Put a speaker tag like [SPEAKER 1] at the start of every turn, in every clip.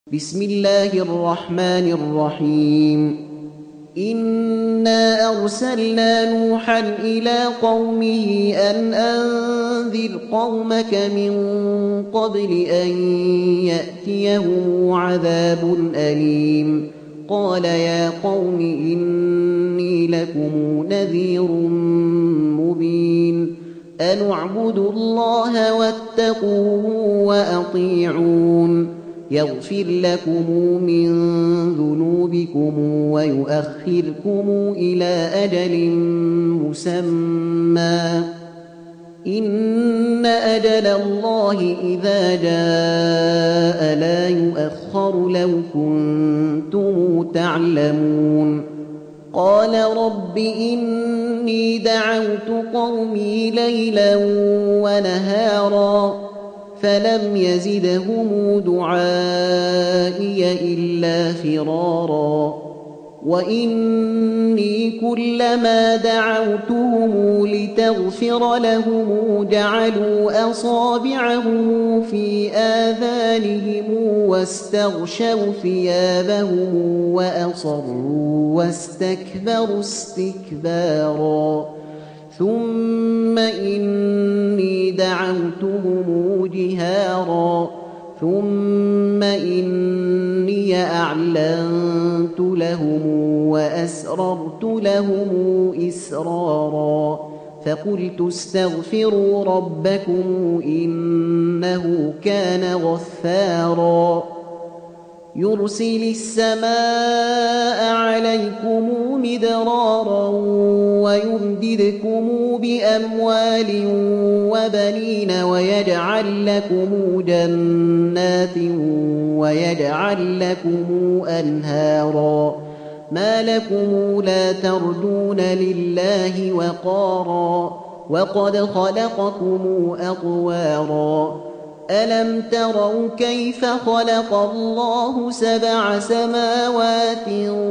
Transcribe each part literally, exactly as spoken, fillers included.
[SPEAKER 1] بسم الله الرحمن الرحيم إنا أرسلنا نوحا إلى قومه أن أنذر قومك من قبل أن يأتيهم عذاب أليم قال يا قوم إني لكم نذير مبين أن اعبدوا الله واتقوه وأطيعون يغفر لكم من ذنوبكم ويؤخركم إلى أجل مسمى إن أجل الله إذا جاء لا يؤخر لو كنتم تعلمون قال رب إني دعوت قومي ليلا ونهارا فلم يزدهم دعائي إلا فرارا وإني كلما دعوتهم لتغفر لهم جعلوا أصابعهم في آذانهم واستغشوا ثيابهم وأصروا واستكبروا استكبارا ثم إني دعوتهم جهارا ثم إني أعلنت لهم وأسررت لهم إسرارا فقلت استغفروا ربكم إنه كان غفارا يرسل السماء عليكم مدرارا ويمددكم بأموال وبنين ويجعل لكم جنات ويجعل لكم أنهارا ما لكم لا ترجون لله وقارا وقد خلقكم أطوارا ألم تروا كيف خلق الله سبع سماوات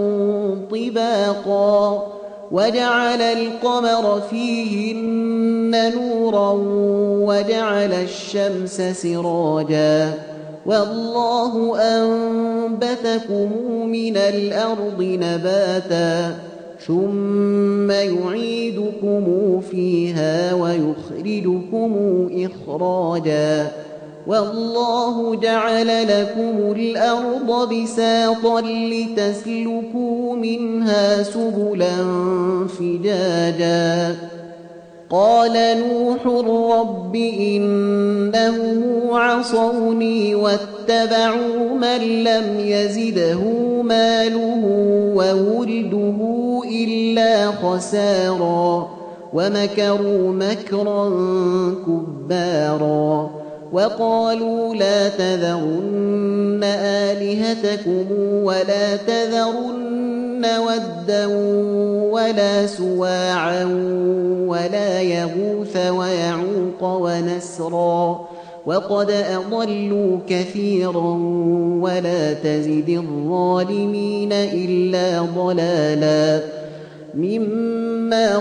[SPEAKER 1] طباقا وجعل القمر فيهن نورا وجعل الشمس سراجا والله أنبتكم من الأرض نباتا ثم يعيدكم فيها ويخرجكم إخراجا والله جعل لكم الأرض بساطا لتسلكوا منها سبلا فجاجا قال نوح رب إنهم عصوني واتبعوا من لم يزده ماله وولده إلا خسارا ومكروا مكرا كبارا وقالوا لا تذرن آلهتكم ولا تذرن ودا ولا سواعا ولا يغوث ويعوق ونسرا وقد أضلوا كثيرا ولا تزد الظالمين إلا ضلالا مما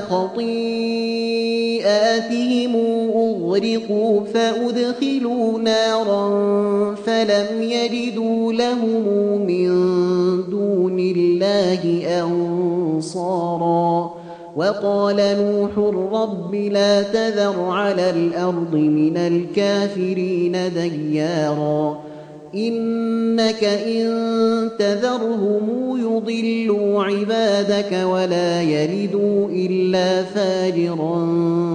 [SPEAKER 1] خطيئاتهم أغرقوا فأدخلوا نارا فلم يجدوا لهم من دون الله أنصارا وقال نوح رب لا تذر على الأرض من الكافرين ديارا إنك إن تذرهم يضلوا عبادك ولا يلدوا إلا فاجرا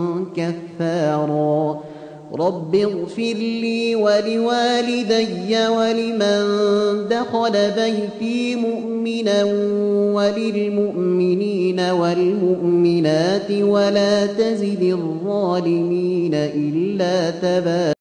[SPEAKER 1] كفارا رب اغفر لي ولوالدي ولمن دخل بيتي مؤمنا وللمؤمنين والمؤمنات ولا تزد الظالمين إلا تبارا